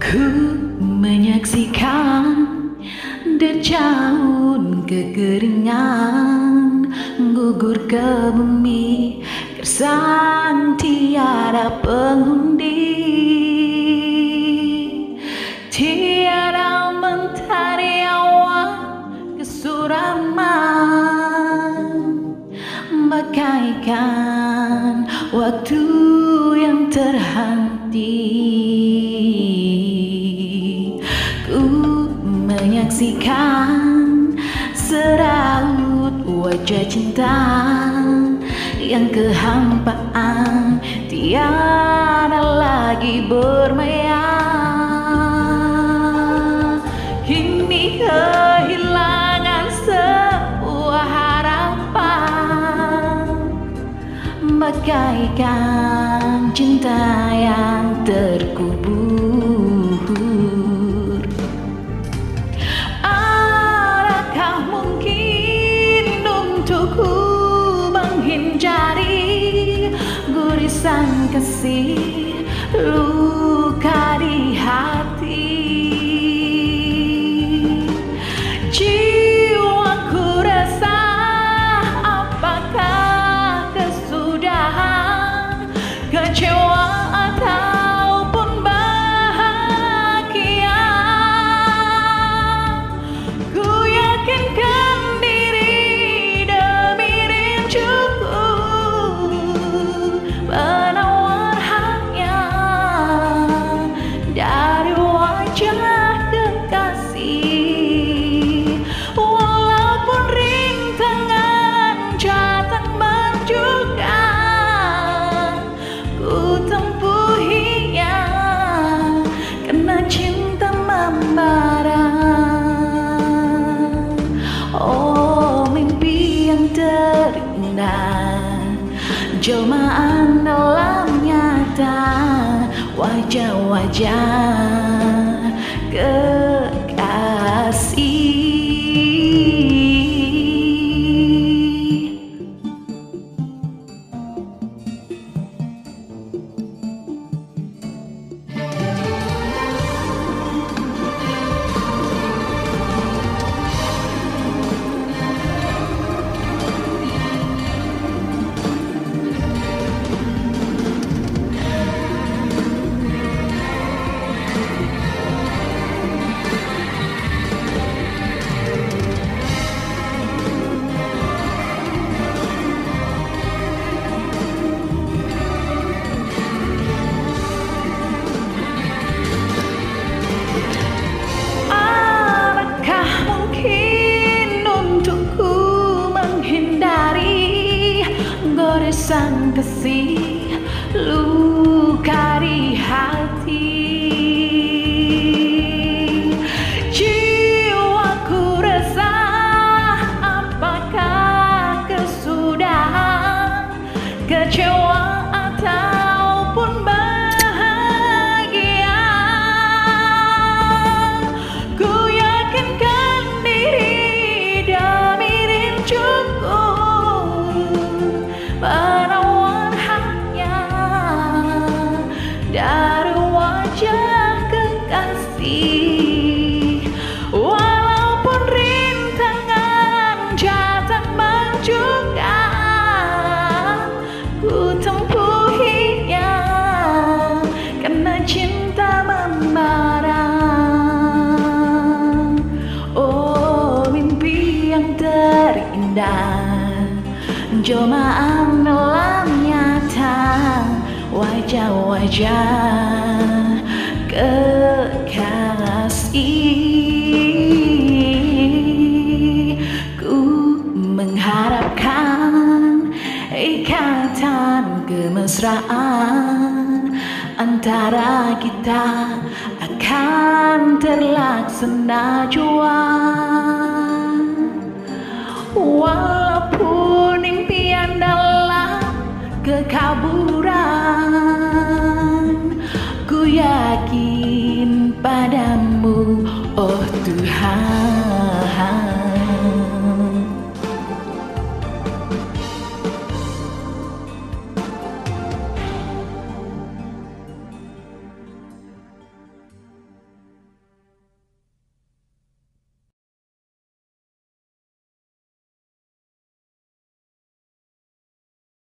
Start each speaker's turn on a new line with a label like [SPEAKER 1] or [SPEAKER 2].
[SPEAKER 1] Ku menyaksikan daun kekeringan gugur ke bumi, gersang tiada penghuni, tiada mentari awan kesuraman, bagaikan waktu yang terhenti. Ku menyaksikan seraut wajah cinta yang kehampaan, tiada lagi bermaya. Kini kehilangan sebuah harapan, bagaikan cinta yang terkubur. Adakah mungkin untukku menghindari gurisan kasih, luka di hati? Jiwaku resah, apakah kesudahan, kecewa ataupun bahagia? Ku yakinkan diri demi rinduku, penawar hanya dari wajah kekasih. Walaupun rintangan datang menjuga, ku tempuhinya karena cinta membara. Oh, mimpi yang terindah, jelmaan dalam nyata, wajah-wajah kekasih. Sang kasih, luka di hati. Jiwaku resah, apakah kesudahan, kecewa ataupun bahagia? Ku yakinkan diri demi rinduku, penawar hanya dari wajah kekasih. Walaupun rintangan datang menjuga, ku tempuhinya karena cinta membara. Oh, mimpi yang terindah, jelmaan dalam nyata, wajah-wajah kekasih. Ku mengharapkan ikatan kemesraan antara kita akan terlaksana jua. Walaupun impian dalam kekaburan, ku yakin padamu, oh Tuhan.